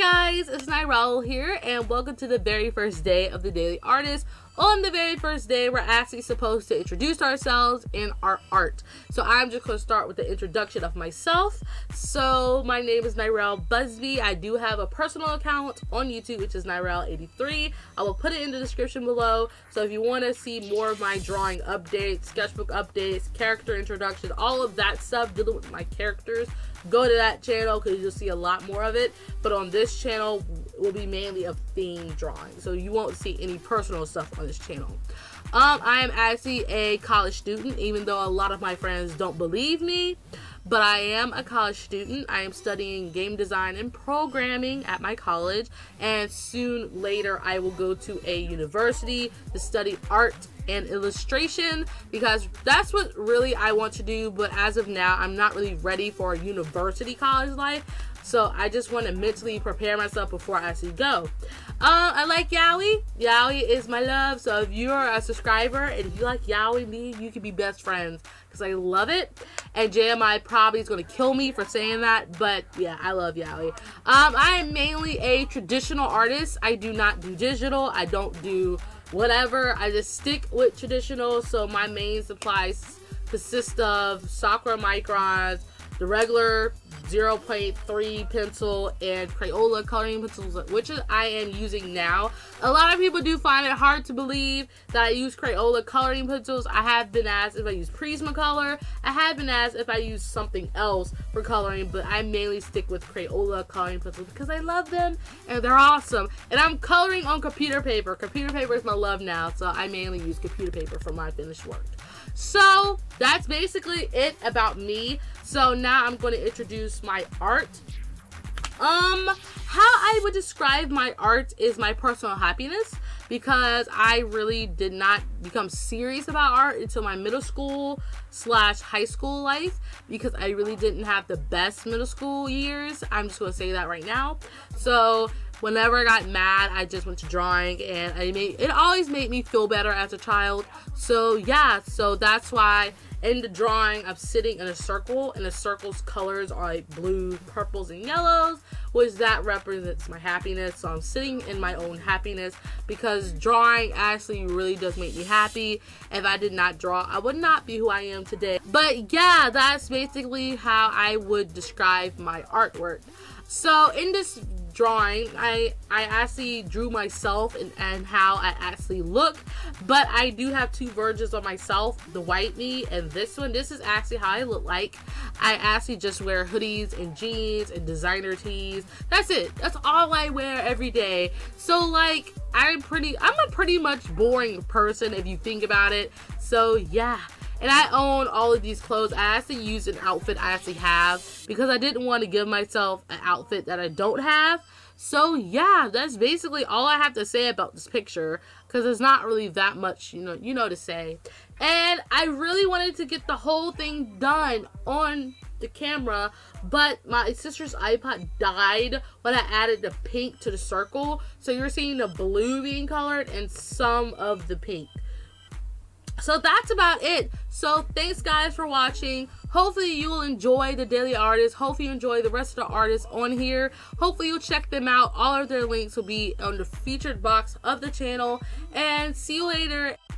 guys, it's Nyrelle here, and welcome to the very first day of the Daily Artist. On the very first day, we're actually supposed to introduce ourselves and our art. So I'm just going to start with the introduction of myself. So my name is Nyrelle Busby. I do have a personal account on YouTube, which is Nyrelle83. I will put it in the description below. So if you want to see more of my drawing updates, sketchbook updates, character introduction, all of that stuff dealing with my characters, go to that channel because you'll see a lot more of it. But on this channel will be mainly of theme drawing, so you won't see any personal stuff on this channel. I am actually a college student, even though a lot of my friends don't believe me, but I am a college student. I am studying game design and programming at my college, and soon later I will go to a university to study art and illustration, because that's what really I want to do. But as of now, I'm not really ready for a university college life, so I just want to mentally prepare myself before I actually go. I like yaoi. Yaoi is my love, so if you're a subscriber and you like yaoi, me, you can be best friends because I love it. And JMI probably is going to kill me for saying that, but yeah, I love yaoi. I am mainly a traditional artist. I do not do digital. I don't do whatever. I just stick with traditional. So my main supplies consist of Sakura microns, the regular 0.3 pencil, and Crayola coloring pencils, which I am using now. A lot of people do find it hard to believe that I use Crayola coloring pencils. I have been asked if I use Prismacolor. I have been asked if I use something else for coloring, but I mainly stick with Crayola coloring pencils because I love them and they're awesome. And I'm coloring on computer paper. Computer paper is my love now, so I mainly use computer paper for my finished work. So that's basically it about me. So now I'm going to introduce my art. How I would describe my art is my personal happiness, because I really did not become serious about art until my middle school / high school life, because I really didn't have the best middle school years. I'm just going to say that right now. So whenever I got mad, I just went to drawing, and it always made me feel better as a child. So yeah, so that's why in the drawing I'm sitting in a circle, and the circle's colors are like blue, purples, and yellows, which that represents my happiness. So I'm sitting in my own happiness, because drawing actually really does make me happy. If I did not draw, I would not be who I am today. But yeah, that's basically how I would describe my artwork. So in this drawing, I actually drew myself and how I actually look, but I do have two versions of myself, the white me and this one. This is actually how I look like. I actually just wear hoodies and jeans and designer tees. That's it. That's all I wear every day. So like, I'm a pretty much boring person if you think about it. So yeah. And I own all of these clothes. I actually used an outfit I actually have because I didn't want to give myself an outfit that I don't have. So yeah, that's basically all I have to say about this picture, because there's not really that much, you know, to say. And I really wanted to get the whole thing done on the camera, but my sister's iPod died when I added the pink to the circle. So you're seeing the blue being colored and some of the pink. So that's about it. So thanks guys for watching. Hopefully you will enjoy the Daily Artist. Hopefully you enjoy the rest of the artists on here. Hopefully you'll check them out. All of their links will be on the featured box of the channel. And see you later.